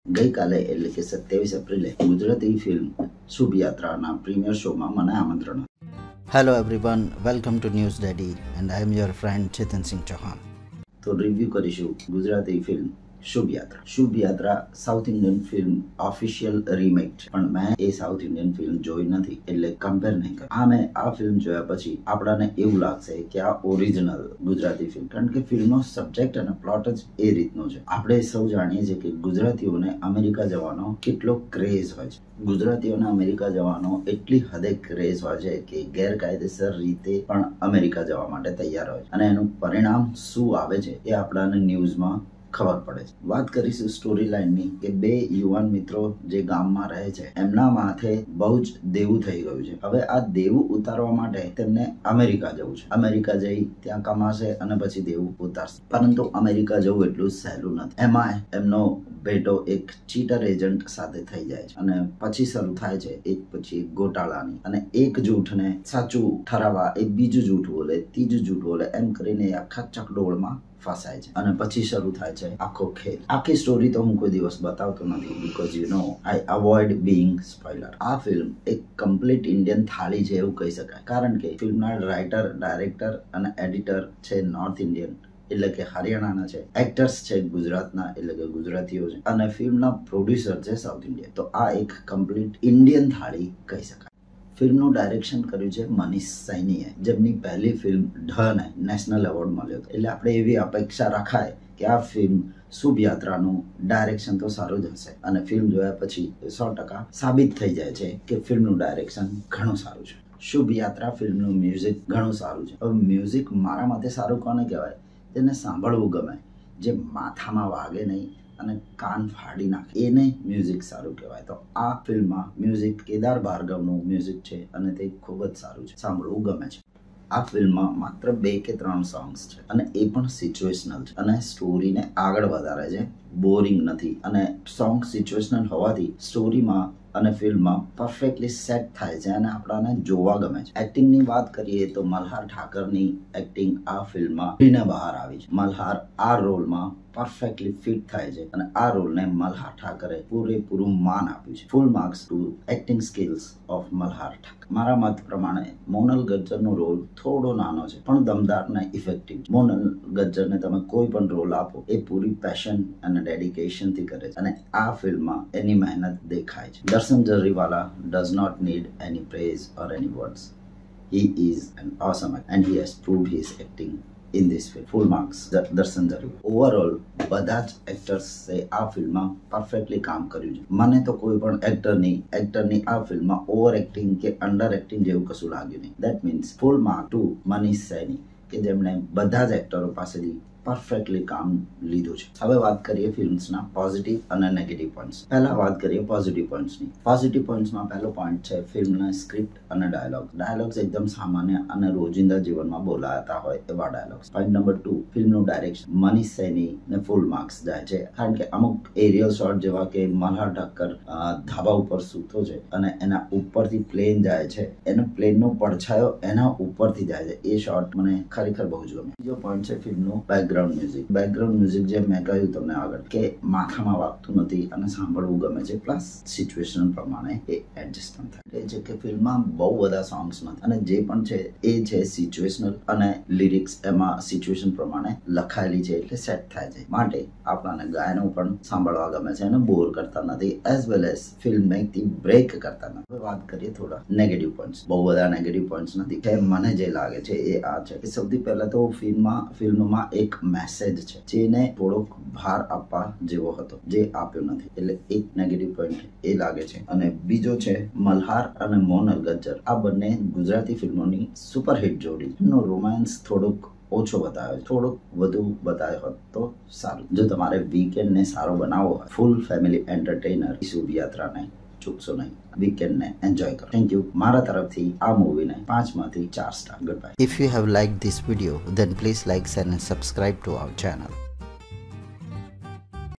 ગઈકાલે એટલે કે 27 એપ્રિલે ગુજરાતી ફિલ્મ શુભ યાત્રાના પ્રીમિયર શોમાં મને આમંત્રણ હતું. Hello everyone, welcome to News Daddy and I am your friend Chetan Singh Chauhan. તો રિવ્યુ કરીશું Gujarati film Shubh Yatra. Shubh Yatra south Indian film official remake છે, પણ મેં એ સાઉથ ઇન્ડિયન ફિલ્મ જોઈ નથી એટલે કમ્પેર નહીં કરું. મેં આ ફિલ્મ જોયા પછી આપણાને એવું લાગશે કે આ ઓરિજિનલ ગુજરાતી ફિલ્મ, કારણ કે ફિલ્મનો સબ્જેક્ટ અને પ્લોટ જ એ રીતનો છે. આપણે સૌ જાણીએ છીએ કે ગુજરાતીઓને અમેરિકા જવાનો કેટલો ક્રેઝ હોય છે. ગુજરાતીઓને અમેરિકા જવાનો એટલી હદે ક્રેઝ હોય છે કે ગેરકાયદેસર રીતે પણ અમેરિકા જવા માટે તૈયાર હોય છે, અને એનું પરિણામ શું આવે છે એ આપણાને ન્યૂઝમાં ખબર પડે છે. વાત કરીશું સ્ટોરી લાઇનની કે બે યુવાન મિત્રો જે ગામમાં રહે છે એમના માથે બહુ જ દેવું થઈ ગયું છે. હવે આ દેવું ઉતારવા માટે તેમને અમેરિકા જવું છે. અમેરિકા જઈ ત્યાં કમાશે અને પછી દેવું ઉતારશે, પરંતુ અમેરિકા જવું એટલું સહેલું નથી. એમાં એમનો ભેટો એક ચીટર એજન્ટ સાથે થઈ જાય છે અને પછી શરૂ થાય છે એક પછી એક ગોટાળાની, અને એક જૂઠને સાચું ઠરાવવા એક બીજું જૂઠ બોલે, ત્રીજું જૂઠ બોલે, એમ કરીને આખા ચકડોળમાં ફસાય છે અને પછી શરૂ થાય છે આખો ખેલ. આખી સ્ટોરી તો હું કોઈ દિવસ બતાવતો નથી, because you know I avoid being spoiler. આ ફિલ્મ એક કમ્પ્લીટ ઇન્ડિયન થાળી છે એવું કહી શકાય, કારણ કે ફિલ્મના રાઇટર, ડાયરેક્ટર અને એડિટર છે નોર્થ ઇન્ડિયન એટલે કે હરિયાણાના છે, એક્ટર્સ છે ગુજરાતના એટલે કે ગુજરાતીઓ છે, અને ફિલ્મના પ્રોડ્યુસર છે સાઉથ ઇન્ડિયન. તો આ એક કમ્પ્લીટ ઇન્ડિયન થાળી કહી શકાય. ફિલ્મનું ડાયરેક્શન કર્યું છે મનીષ સૈનીએ, જેમની પહેલી ફિલ્મ ઢને નેશનલ એવોર્ડ મળ્યો હતો. એટલે આપણે એવી અપેક્ષા રખાય કે આ ફિલ્મ શુભ યાત્રાનું ડાયરેક્શન તો સારું જ હશે, અને ફિલ્મ જોયા પછી 100% સાબિત થઈ જાય છે કે ફિલ્મનું ડાયરેક્શન ઘણું સારું છે. શુભ યાત્રા ફિલ્મનું મ્યુઝિક ઘણું સારું છે. હવે મ્યુઝિક મારા મતે સારું કોને કહેવાય? જેને સાંભળવું ગમે, જે માથામાં વાગે નહીં અને કાન ફાડી નાખે, એને મ્યુઝિક સારું કહેવાય. તો આ ફિલ્મમાં મ્યુઝિક કેદાર ભાર્ગવનું મ્યુઝિક છે અને તે ખૂબ જ સારું છે, સાંભળવું ગમે છે. આ ફિલ્મમાં માત્ર 2 કે 3 સોંગ્સ છે અને એ પણ સિચ્યુએશનલ છે અને સ્ટોરીને આગળ વધારે છે, બોરિંગ નથી. અને સોંગ સિચ્યુએશનલ હોવાથી સ્ટોરીમાં અને ફિલ્મમાં પરફેક્ટલી સેટ થાય છે અને આપણાને જોવા ગમે છે. એક્ટિંગની વાત કરીએ તો મલ્હાર ઠાકરની એક્ટિંગ આ ફિલ્મમાં ઉભરીને બહાર આવી છે. મલ્હાર આ રોલમાં પરફેક્ટલી ફિટ થાય છે અને આ રોલને મલ્હાર ઠાકરે પૂરેપૂરું માન આપ્યું છે. Full marks to acting skills of Malhar Thakar. મારા મત પ્રમાણે મોનલ ગજ્જરનો રોલ થોડો નાનો છે પણ દમદાર અને ઇફેક્ટિવ. મોનલ ગજ્જરને તમે કોઈ પણ રોલ આપો એ પૂરી પેશન અને ડેડિકેશન થી કરે છે અને આ ફિલ્મમાં એની મહેનત દેખાય છે. દર્શન Jariwala does not need any praise or any words. He is an awesome actor and he has proved his acting in this film. Full marks દર્શન જરીવાલા. ઓવરઓલ બધા જ એક્ટર્સે આ ફિલ્મમાં પરફેક્ટલી કામ કર્યું છે. મને તો કોઈ પણ એક્ટરની આ ફિલ્મમાં ઓવર એક્ટિંગ કે અંડર એક્ટિંગ જેવું કશું લાગ્યું નહીં. That means full mark to Manish Saini કે જેમણે બધા જ એક્ટરો પાસેથી પરફેક્ટલી કામ લીધું છે. હવે વાત કરીએ ફિલ્મ્સના પોઝિટિવ અને નેગેટિવ પોઈન્ટ્સ. પહેલા વાત કરીએ પોઝિટિવ પોઈન્ટ્સની. પોઝિટિવ પોઈન્ટ્સમાં પહેલો પોઈન્ટ છે ફિલ્મના સ્ક્રિપ્ટ અને ડાયલોગ. ડાયલોગ્સ એકદમ સામાન્ય અને રોજિંદા જીવનમાં બોલાતા હોય એવા ડાયલોગ્સ. પોઈન્ટ નંબર 2, ફિલ્મનું ડાયરેક્શન. મનીષ સૈનીને ફૂલ માર્ક્સ જાય છે, કારણ કે અમુક એરિયલ શોટ જેવા કે મલ્હાર ઠક્કર ધાબા ઉપર સૂતો છે અને એના ઉપરથી પ્લેન જાય છે, એનો પ્લેનનો પડછાયો એના ઉપરથી જાય છે, એ શોટ મને ખરેખર બહુ જ ગમે. બીજો પોઈન્ટ છે ફિલ્મનું બેકગ્રાઉન્ડ મ્યુઝિક. બેકગ્રાઉન્ડ મ્યુઝિક જે મેં કહ્યું તમને આગળ કે માથામાં વાગતું નથી અને સાંભળવું ગમે છે, પ્લસ સિચ્યુએશન પ્રમાણે એ એડજસ્ટ પણ થાય છે કે ફિલ્મમાં બહુ બધા સોંગ્સ નથી અને જે પણ છે એ છે સિચ્યુએશનલ અને લિરિક્સ એમાં સિચ્યુએશન પ્રમાણે લખાયેલી છે એટલે સેટ થાય છે, માટે આપણાને ગાયનો પણ સાંભળવા ગમે છે અને બોર કરતા નથી, એઝ વેલ એઝ ફિલ્મ મેકથી બ્રેક કરતા નથી. હવે વાત કરીએ થોડા નેગેટિવ પોઈન્ટ્સ. બહુ બધા નેગેટિવ પોઈન્ટ્સ નથી કે મને જે લાગે છે એ આ છે કે સૌથી પહેલા તો ફિલ્મમાં એક મેસેજ છે જેને થોડોક ભાર આપવા જેવો હતો, જે આપ્યો નથી, એટલે એક નેગેટિવ પોઈન્ટ એ લાગે છે. અને બીજો છે મલ્હાર અને મોનલ ગજ્જર, આ બંને ગુજરાતી ફિલ્મોની સુપરહિટ જોડી. એમનો રોમાન્સ થોડોક ઓછો બતાવ્યો, થોડોક વધુ બતાવ્યો હોત તો સારું. જો તમારે વીકેન્ડને સારો બનાવવો હોય, ફૂલ ફેમિલી એન્ટરટેનર શુભ યાત્રાને ચૂકશો નહીં. વીકેન્ડને એન્જોય કરો. Thank you. મારા તરફથી આ મૂવીને 5 માંથી 4 star. Goodbye. If you have liked this video, then please like, share and subscribe to our channel.